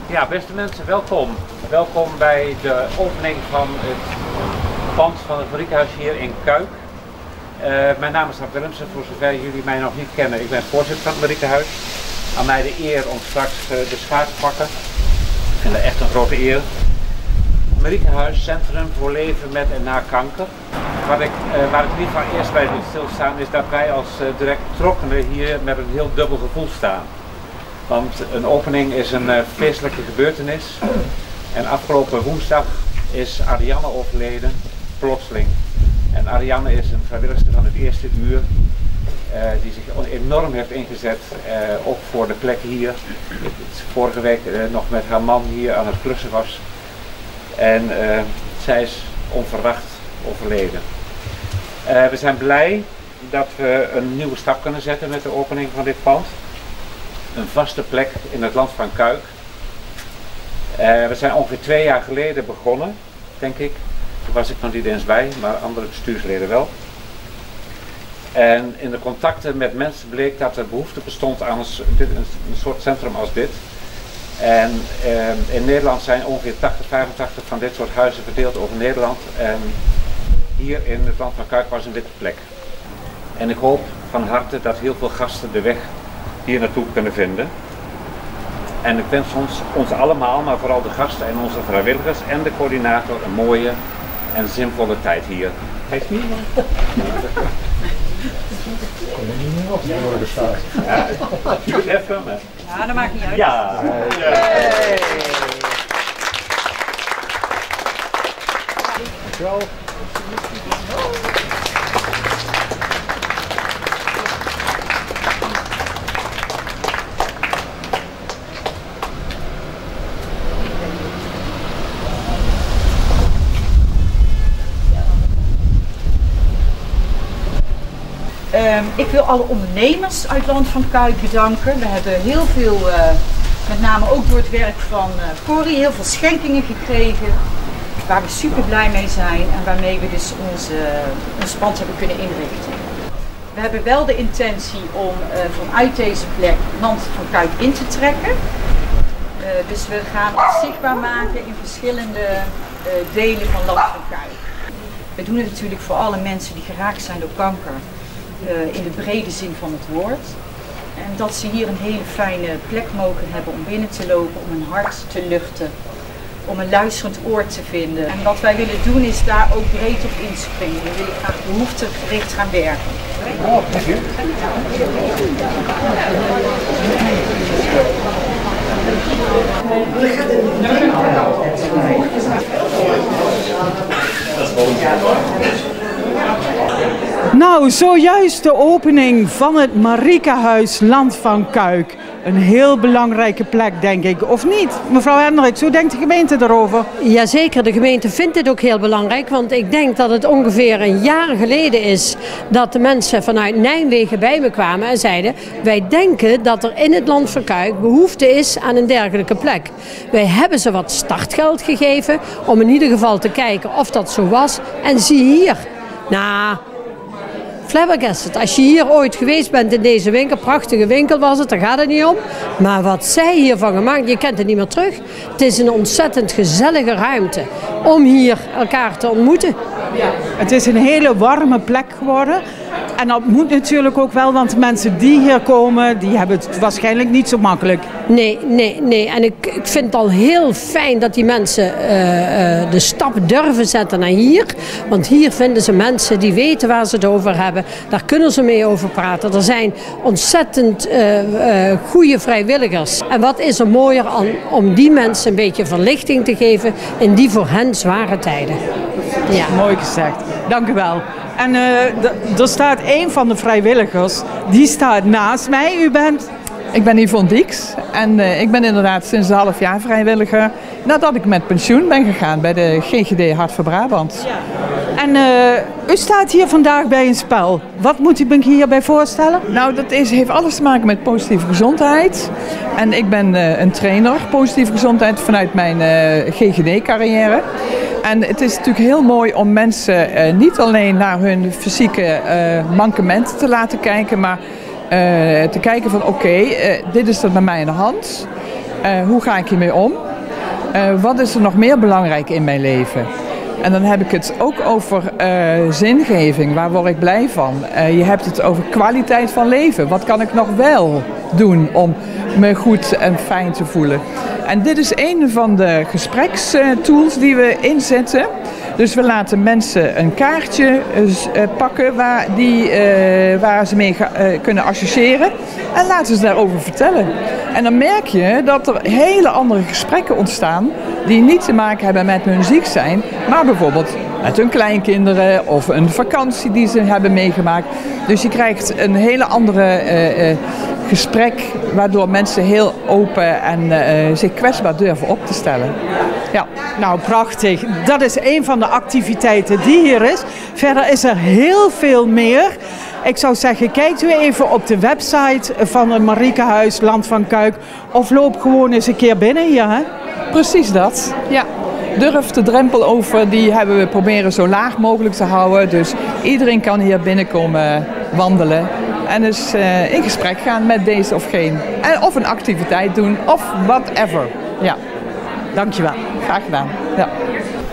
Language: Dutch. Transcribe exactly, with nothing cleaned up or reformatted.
Ja, beste mensen, welkom. Welkom bij de opening van het pand van het fabriekhuis hier in Kuik. Uh, mijn naam is Ab Willemsen, voor zover jullie mij nog niet kennen. Ik ben voorzitter van het fabriekhuis. Aan mij de eer om straks uh, de schaar te pakken. Ik vind dat echt een grote eer. Marikenhuis, Centrum voor Leven met en na kanker. Wat ik, uh, waar ik in ieder geval eerst bij wil stilstaan is dat wij als uh, direct betrokkenen hier met een heel dubbel gevoel staan. Want een opening is een uh, feestelijke gebeurtenis. En afgelopen woensdag is Ariane overleden, plotseling. En Ariane is een vrijwilligster van het eerste uur. Uh, die zich enorm heeft ingezet, uh, ook voor de plek hier. Vorige week uh, nog met haar man hier aan het klussen was. En uh, zij is onverwacht overleden. Uh, we zijn blij dat we een nieuwe stap kunnen zetten met de opening van dit pand. Een vaste plek in het land van Kuik. Uh, we zijn ongeveer twee jaar geleden begonnen, denk ik. Toen was ik nog niet eens bij, maar andere bestuursleden wel. En in de contacten met mensen bleek dat er behoefte bestond aan een, een soort centrum als dit. En uh, in Nederland zijn ongeveer tachtig, vijfentachtig van dit soort huizen verdeeld over Nederland. En hier in het land van Kuik was een witte plek. En ik hoop van harte dat heel veel gasten de weg hier naartoe kunnen vinden. En ik wens ons, ons allemaal, maar vooral de gasten en onze vrijwilligers en de coördinator een mooie en zinvolle tijd hier. Heeft niemand? Ja, duurt even. Maar... Ja, dat maakt niet uit. Ja. Hey. Dankjewel. Um, ik wil alle ondernemers uit Land van Kuik bedanken. We hebben heel veel, uh, met name ook door het werk van uh, Corrie, heel veel schenkingen gekregen. Waar we super blij mee zijn en waarmee we dus onze, uh, ons pand hebben kunnen inrichten. We hebben wel de intentie om uh, vanuit deze plek Land van Kuik in te trekken. Uh, dus we gaan het zichtbaar maken in verschillende uh, delen van Land van Kuik. We doen het natuurlijk voor alle mensen die geraakt zijn door kanker. Uh, in de brede zin van het woord. En dat ze hier een hele fijne plek mogen hebben om binnen te lopen, om hun hart te luchten, om een luisterend oor te vinden. En wat wij willen doen is daar ook breed op inspringen. We willen graag behoeftegericht gaan werken. Oh, dank je. Nou, zojuist de opening van het Marikenhuis Land van Kuik. Een heel belangrijke plek, denk ik. Of niet? Mevrouw Hendricks, hoe denkt de gemeente daarover? Jazeker, de gemeente vindt dit ook heel belangrijk. Want ik denk dat het ongeveer een jaar geleden is dat de mensen vanuit Nijmegen bij me kwamen en zeiden: wij denken dat er in het Land van Kuik behoefte is aan een dergelijke plek. Wij hebben ze wat startgeld gegeven om in ieder geval te kijken of dat zo was. En zie hier, nou... flabbergasted. Als je hier ooit geweest bent in deze winkel, prachtige winkel was het, daar gaat het niet om. Maar wat zij hiervan gemaakt, je kent het niet meer terug. Het is een ontzettend gezellige ruimte om hier elkaar te ontmoeten. Ja. Het is een hele warme plek geworden. En dat moet natuurlijk ook wel, want de mensen die hier komen, die hebben het waarschijnlijk niet zo makkelijk. Nee, nee, nee. En ik, ik vind het al heel fijn dat die mensen uh, uh, de stap durven zetten naar hier. Want hier vinden ze mensen die weten waar ze het over hebben. Daar kunnen ze mee over praten. Er zijn ontzettend uh, uh, goede vrijwilligers. En wat is er mooier aan, om die mensen een beetje verlichting te geven in die voor hen zware tijden. Ja. Mooi gezegd. Dank u wel. En uh, er staat een van de vrijwilligers, die staat naast mij. U bent? Ik ben Yvonne Dieks en uh, ik ben inderdaad sinds een half jaar vrijwilliger nadat ik met pensioen ben gegaan bij de G G D Hart voor Brabant. Ja. En uh, u staat hier vandaag bij een spel. Wat moet u me hierbij voorstellen? Nou, dat is, heeft alles te maken met positieve gezondheid. En ik ben uh, een trainer positieve gezondheid vanuit mijn uh, G G D-carrière. En het is natuurlijk heel mooi om mensen uh, niet alleen naar hun fysieke uh, mankementen te laten kijken, maar uh, te kijken van oké, okay, uh, dit is er bij mij aan de hand. Uh, hoe ga ik hiermee om? Uh, wat is er nog meer belangrijk in mijn leven? En dan heb ik het ook over uh, zingeving. Waar word ik blij van? Uh, je hebt het over kwaliteit van leven. Wat kan ik nog wel doen om me goed en fijn te voelen? En dit is een van de gesprekstools die we inzetten. Dus we laten mensen een kaartje uh, pakken waar, die, uh, waar ze mee ga, uh, kunnen associëren. En laten ze daarover vertellen. En dan merk je dat er hele andere gesprekken ontstaan die niet te maken hebben met hun ziek zijn, maar bijvoorbeeld met hun kleinkinderen of een vakantie die ze hebben meegemaakt. Dus je krijgt een hele andere uh, uh, gesprek waardoor mensen heel open en uh, zich kwetsbaar durven op te stellen. Ja. Nou, prachtig. Dat is een van de activiteiten die hier is. Verder is er heel veel meer. Ik zou zeggen, kijkt u even op de website van het Mariekahuis Land van Cuijk of loop gewoon eens een keer binnen hier, hè? Precies dat, ja. Durf de drempel over, die hebben we proberen zo laag mogelijk te houden. Dus iedereen kan hier binnenkomen wandelen en dus uh, in gesprek gaan met deze of geen. En of een activiteit doen of whatever. Ja. Dankjewel. Graag gedaan. Ja.